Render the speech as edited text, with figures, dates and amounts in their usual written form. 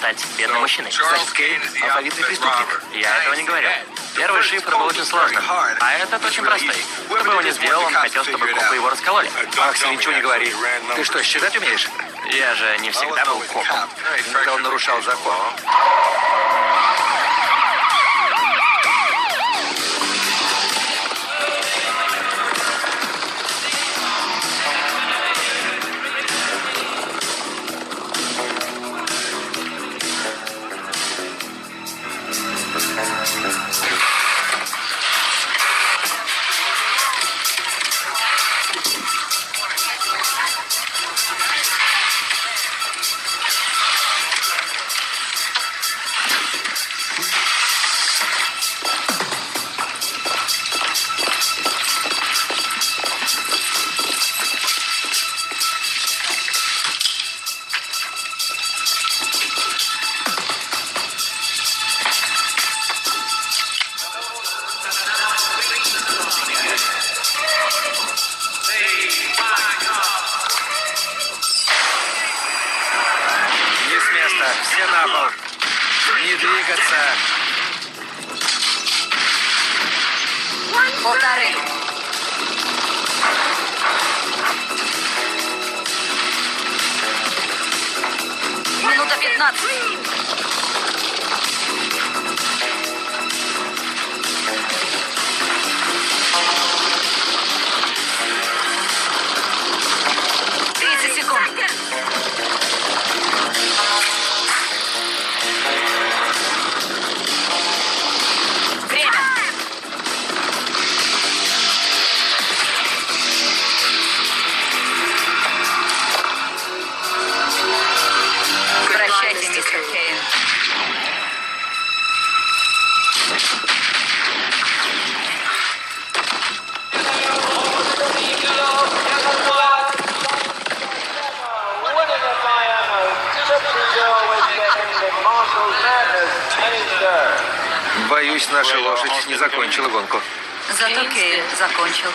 стать бедным мужчиной. Значит, Кейн – алфавитный преступник. Я этого не говорю. Первый шифр был очень сложным, а этот очень простой. Кто бы его не сделал, он хотел, чтобы копы его раскололи. Макс, ничего не говори. Ты что, считать умеешь? Я же не всегда был копом. Иногда он нарушал закон. Не с места, все на пол. Не двигаться. Полторы. Минута 15. Время. Прощайте, мистер Кейн. Боюсь, наша лошадь не закончила гонку. Зато Кейн закончил.